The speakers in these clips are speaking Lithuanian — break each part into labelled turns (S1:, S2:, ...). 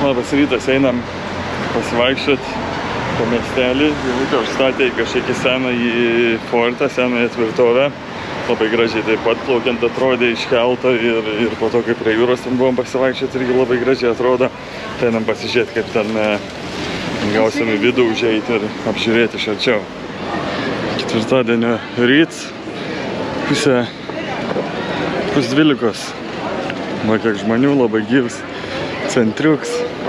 S1: Labas rytas, einam pasivaikščioti po miestelį. Vilniuje užstatė į kažkokį seną į fortą, senąją tvirtovę. Labai gražiai taip pat plaukiant atrodė iškelta ir po to, kai prie jūros ten buvom pasivaikščioti, irgi labai gražiai atrodo. Tai einam pasižiūrėti, kaip ten gausim į vidų užeiti ir apžiūrėti iš arčiau. Ketvirtadienio ryt, pusė 12. Va kiek žmonių, labai gyvs. Centriuks.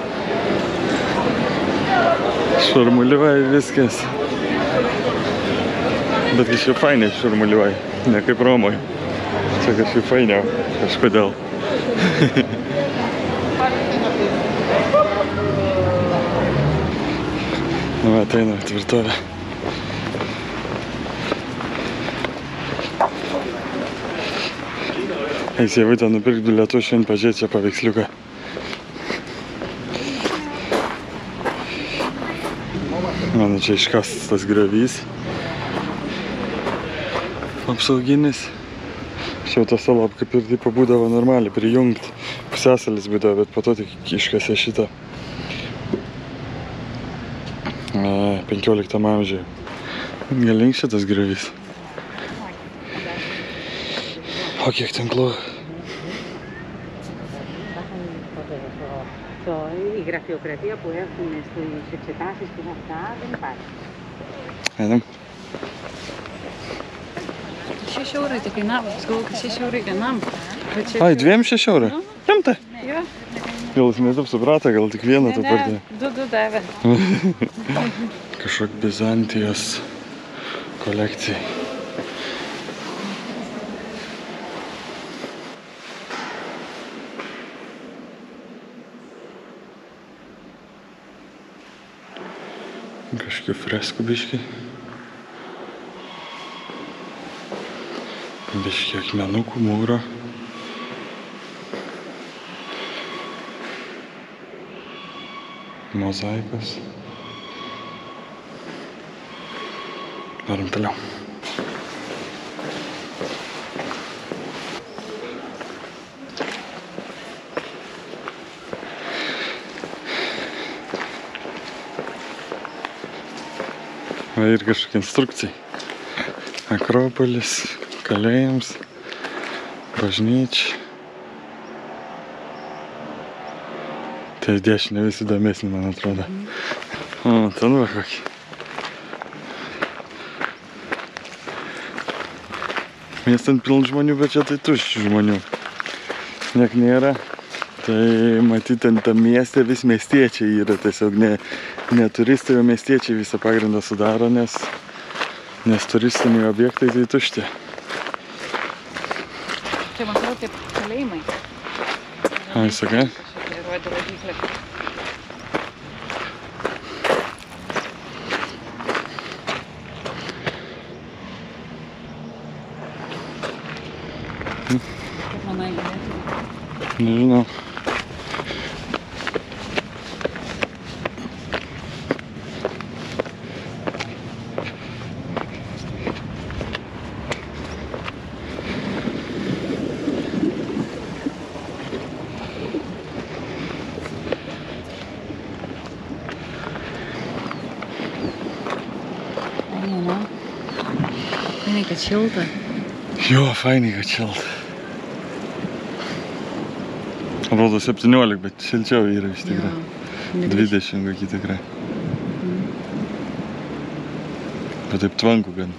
S1: Šurmuliuoja viskas. Bet kažkaip fainiai šurmuliuoja. Ne kaip Romoj. Čia kažkaip fainiau. Kažkodėl. Nu, ateina tvirtovė. Eis jie vaiką nupirkti bilietų, šiandien pažiūrėti čia paveiksliuką. Mano čia iškastas tas griovys. Apsauginis. Šiau tą salą kaip ir taip būdavo normaliai prijungti. Pusėsalis būdavo, bet po to tik iškasė šitą. 15 amžiuje. Galink šitas griovys. O kiek tinklų.
S2: Η γραφειοκρατία που έχουν στις εξετάσεις και αυτά δεν υπάρχει.
S1: Einam.
S2: 6 eurai tik kainavo, aš galvoju, kad 6 eurai vienam.
S1: Ai, 2,6 eurų? Rimtai?
S2: Jo.
S1: Gal jis ne taip suprato, gal tik vieną tą partį.
S2: Ne, 2 davė.
S1: Kažkok Bizantijos kolekcijai. Kažkokių freskų biškį. Biškį akmenukų, mūro. Mozaikos. Varom toliau. Va ir kažkokia instrukcija. Akropolis, kalėjams, bažnyčia. Tai dešinė vis įdomesnė, man atrodo. O, ten va kokį. Mies ten piln žmonių, bet čia tai tuščių žmonių. Niek nėra. Tai matyti, ten tam mieste vis miestiečiai yra, tiesiog ne turistai, o miestiečiai visą pagrindą sudaro, nes turistiniai objektai tai tušti.
S2: Čia man atrodo kaip kalėjimai.
S1: Ai, sakai?
S2: Šitai rodė rodiklį. Kaip manai galėtų?
S1: Nežinau.
S2: Fainai, kad šilta.
S1: Jo, fainai, kad šilta. Rodo 17, bet šilčiau yra iš tikrai. 20 kokį tikrai. Bet taip tvanku gan.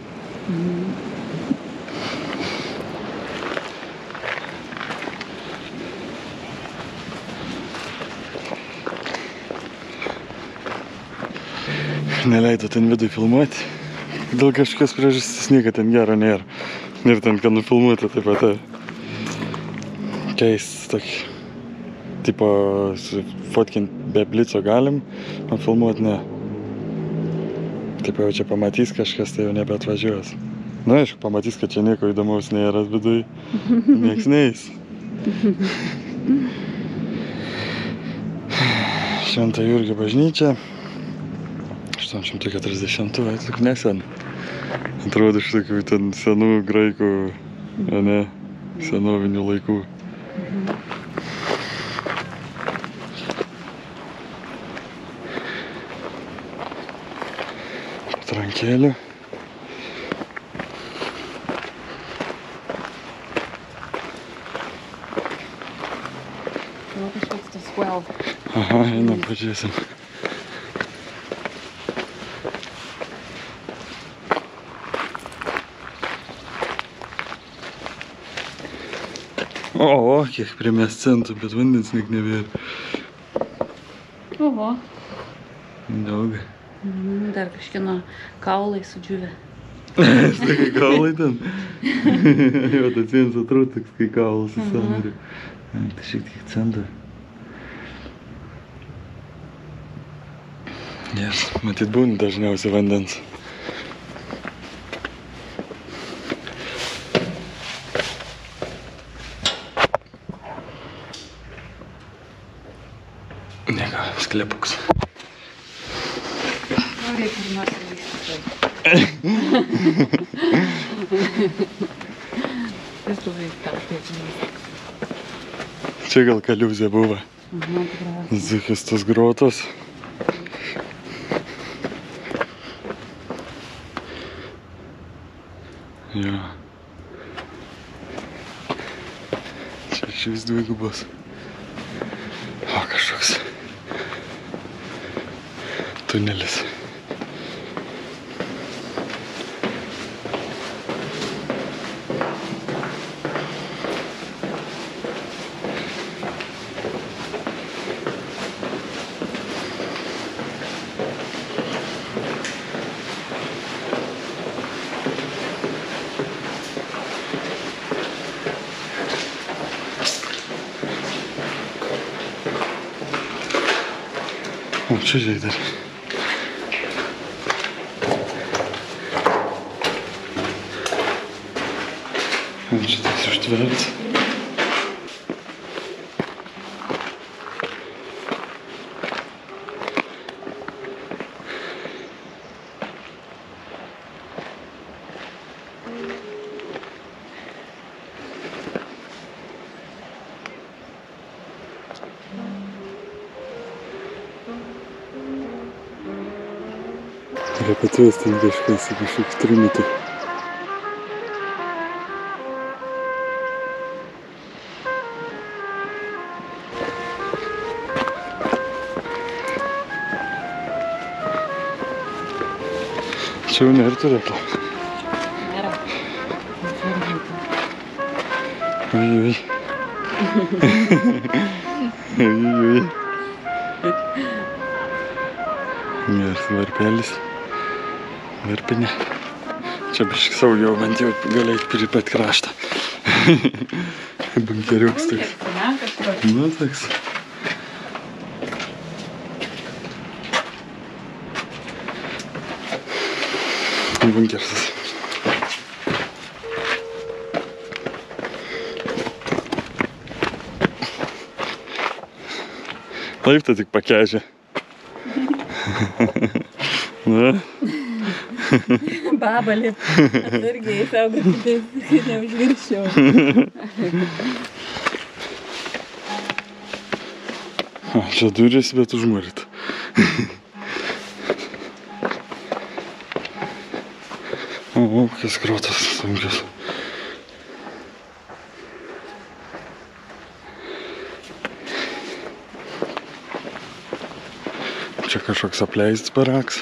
S1: Neleido ten vidui filmuoti. Dėl kažkokios priežastis niekad ten gero nėra. Ir ten, kad nufilmuoti taip pat. Keist tokį. Tipo, fotkint be blico galim, o filmuoti ne. Taip jau čia pamatys kažkas, tai jau nebeatvažiuos. Na, aišku, pamatys, kad čia nieko įdomaus nėra viduj. Nieks neis. Švento Jurgio bažnyčia. 840, tik nesen. Atrodo iš tokių ten senų graikų, ne, senovinių laikų. patrankėlių.
S2: Nu, kažkoks tas well.
S1: Aha, einam, pažiūrėsim. O, kiek primės centų, bet vandens nek nebėra.
S2: Oho.
S1: Daug.
S2: Dar kažkieno kaulai sudžiūvę.
S1: Štai kaulai ten. Jo, tas vienas atrodo toks, kai kaulas į sąnarį. Tai šiek tiek centų. Jas, matyt, būna dažniausiai vandens. Neka, sklepuks.
S2: Reikia ir nors įlįsti. Vis labai taip.
S1: Čia gal kaliuzė buvo.
S2: Tikrai.
S1: Zikas tos grotos. Jo. Čia išvis dvigubos. O, kažkoks tunelis. O, čia žiūrėk dar. Čia tas užtverts. Yra patvirtinti kažkas į kažkoks trimitį. Čia jau nėra turėtų.
S2: Nėra.
S1: Ui. Ui. Geras varpelis. Varpinė. Čia biškai saugiau, bent jau gali eit prie pat kraštą. Bunkeriuks toks. Nu, toks. Bunkersas. Laiptą tik pakežė. Na.
S2: Babalį. Atsargiai saugokitės, kad neužvirščiau.
S1: Čia durys, bet užmūryta. O, kokias grotas sunkios. Čia kažkoks apleistas baraks.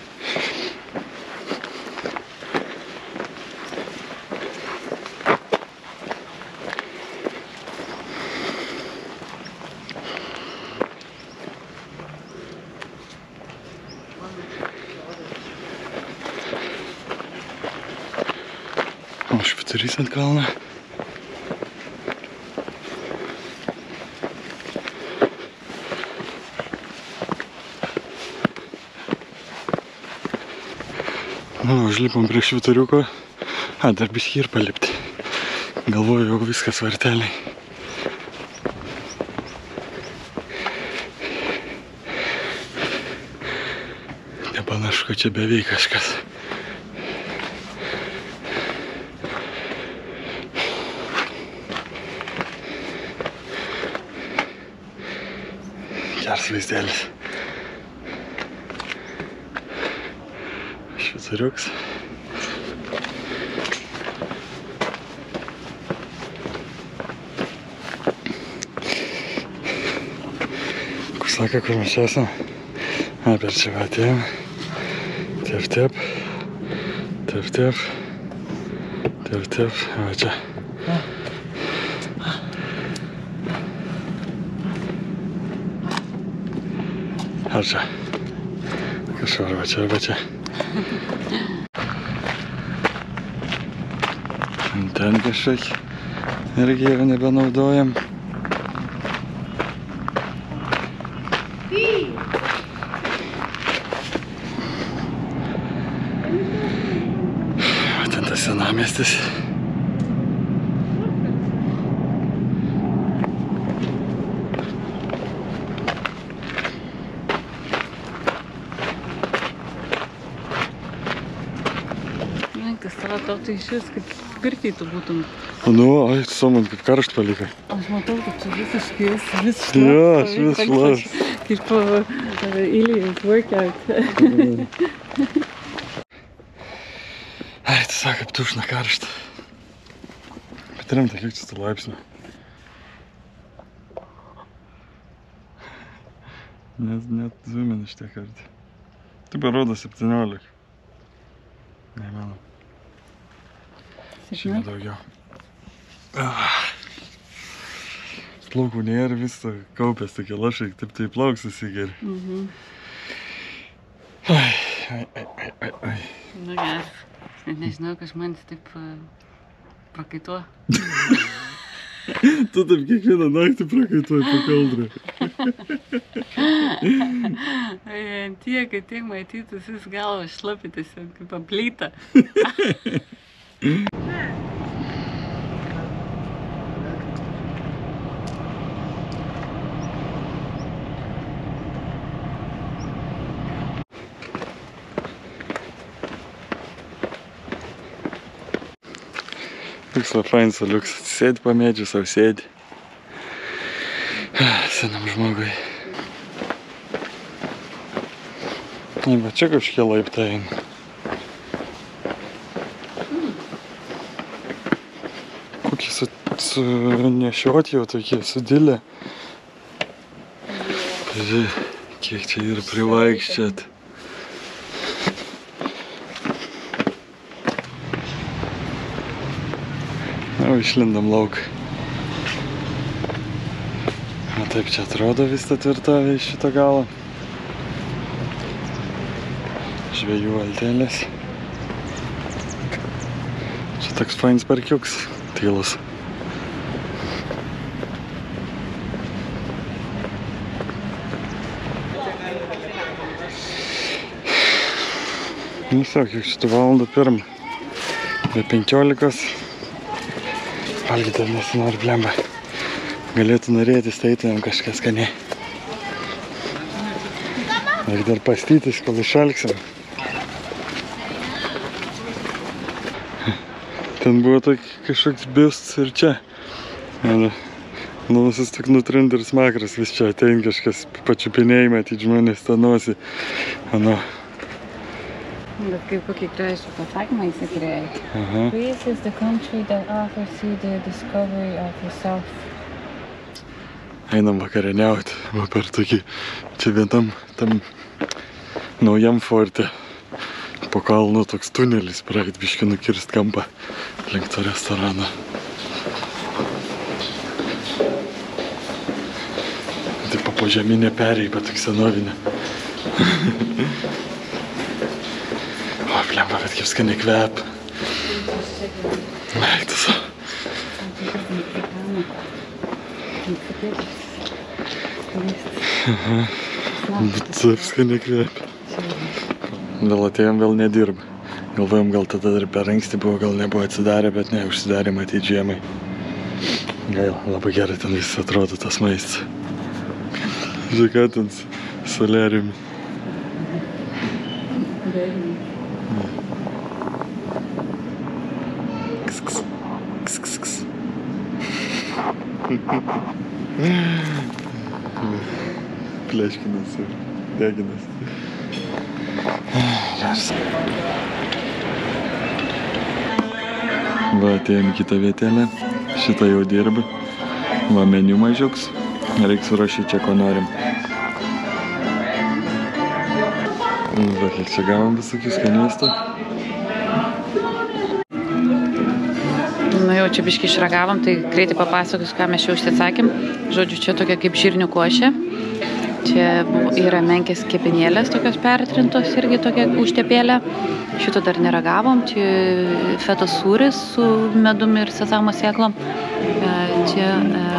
S1: O, švyturys ant kalno. Nu, užlipom prie švyturiuko. Dar biškį ir palipti. Galvoju, jau viskas varteliai. Nepanašu, kad čia beveik kažkas. Geras vaizdelis. Švicariuks. Kur sako, kur mes esam? Per čia va atėjom. Tep. Va čia. Ar čia? Kažkur va čia. Ten kažkaip irgi jau nebenaudojam. Ten tas senamiestis.
S2: Kas tavo tautai šis, kaip pirkiai tu būtum.
S1: Nu, ai, tu man kaip karšt palikai.
S2: Aš matau, kad čia visiškai vis šlaps.
S1: Jo, aš vis šlaps.
S2: Kaip Ilijos workout.
S1: Ai, tu sako, kaip tušna karšta. Bet rimta, kiek čia tų laipsnių. Net zoomini šitie kartą. Tai parodo 17. Neįmanau. Žymiai daugiau. Plaukų nėra, visą kaupės tokie lašai, taip tai plauks susigeri. Ai.
S2: Nu geras. Net nežinau, kad žmonės taip prakaituoja.
S1: Tu taip kiekvieną naktį prakaituoji po kaldrą.
S2: Tiek, kad tiek matytus vis galva šlapi tiesiog kaip aplyta.
S1: Toks va fainas liuks. Sėdi po medžiu, sau sėdi. Senam žmogui. Va čia kažkokie laiptai eina. Kokie sunešioti jau tokie, sudilę. Pažiūrėk, kiek čia yra privaikščiat. Išlindam lauk. O taip čia atrodo vis ta tvirtovė iš šito galo. Žvejų valtelės. Čia toks fainas parkiuks, tylus. Nu, kiek šitų valandą pirmą. Be 15. Valgyti dar nesinori, blemba. Galėtų norėtis, tai eitumėm kažkas skaniai. Ir dar pastytis, kol išalksim. Ten buvo kažkoks biustas ir čia. Nosis tik nutrint ir smakras, vis čia atein kažkas pačiupinėjai, matyti žmonės tą nosį.
S2: Bet kaip kokį gražų pasakymą jis įkrėjo. Greece is the country that offers you the discovery of yourself.
S1: Einam vakarieniauti, va per tokį, čia vienam tam naujam forte. Po kalnu toks tunelis, praeit biškį nukirst kampą link to restorano. Taip po žeminė perėjai, bet tik senovinė. O, blemba, bet kaip skaniai kvepia. Eiktas. Bet taip skaniai kvepia. Vėl atėjom, vėl nedirba. Galvojom, gal tada dar per anksti buvo, gal nebuvo atsidarę, bet ne, užsidarė matyti žiemai. Gaila, labai gerai ten vis atrodo tas maistas. Žiūrėk, ten soliariumi. Pleškinas ir deginas. Geras. Va, atėjom į kitą vietėlę. Šitą jau dirbi. Va, meniu mažiuks. Reiks surašyti čia, ko norim. Va, kiek čia gavom visokių skanėstų.
S2: Nu jau čia biškį išragavom, tai greitai papasakosiu, ką mes čia užsisakėm. Žodžiu, čia tokia kaip žirnių košė. Čia yra menkės kepinėlės, tokios pertrintos, irgi tokia užtepėlė. Šito dar neragavom. Čia fetos sūris su medumi ir sezamo sėklom. Čia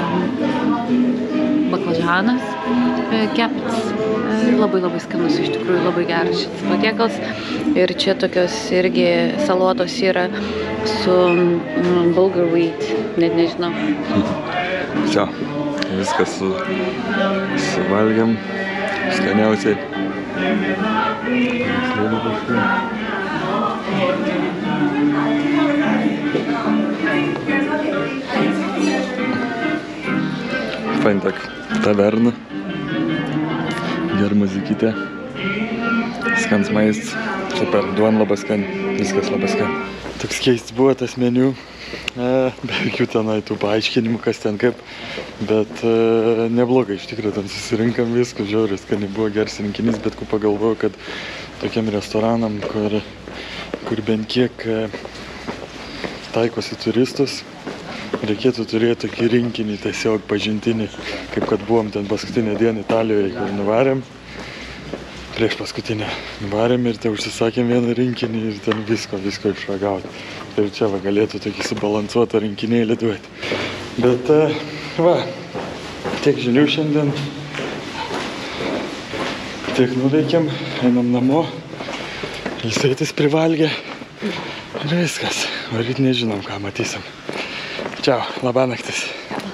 S2: baklažanas keptas. Labai skanus, iš tikrųjų labai geras šitas patiekalas. Ir čia tokios irgi salotos yra su bulgur wheat, net nežinau.
S1: Čia, viskas suvalgiam, skaniausiai. Fain tak taverna. Gera muzikytė. Skans maistas. Super, duon labai skan. Viskas labai skan. Toks keistas buvo tas meniu. Be jokių tenai tų paaiškinimų, kas ten kaip. Bet neblogai, iš tikrųjų, ten susirinkam viską. Žiauriai skani buvo geras rinkinys, bet kai pagalvojau, kad tokiam restoranam, kur bent kiek taikosi turistus, reikėtų turėti tokį rinkinį, tiesiog pažintinį, kaip kad buvom ten paskutinę dieną Italijoje, kur nuvarėm. Prieš paskutinę nuvarėm ir ten užsisakėm vieną rinkinį ir ten visko išragauti. Ir čia va galėtų tokį subalansuotą rinkinėlį duoti. Bet va, tiek žinių šiandien. Tiek nuveikėm, einam namo. Ilsėtis privalgė. Ir viskas. Varyt nežinom, ką matysim. Čiau, labą naktis.